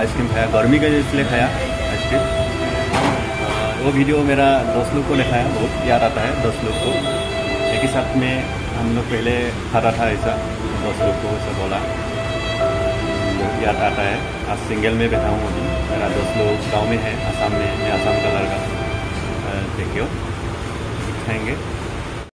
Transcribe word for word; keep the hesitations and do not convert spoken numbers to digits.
Ice cream खाया, गर्मी का इसलिए खाया आइसक्रीम। वो वीडियो मेरा दोस्त लोग को दिखाया, बहुत याद आता है दोस्त लोग को। एक ही साथ में हम लोग पहले खाता था ऐसा, दोस्त लोग को ऐसा बोला, बहुत याद आता है। आज सिंगल में बैठा हूँ अभी, मेरा दोस्त लोग गाँव में है, आसाम में, मैं आसाम का लड़का। देखियो खाएंगे।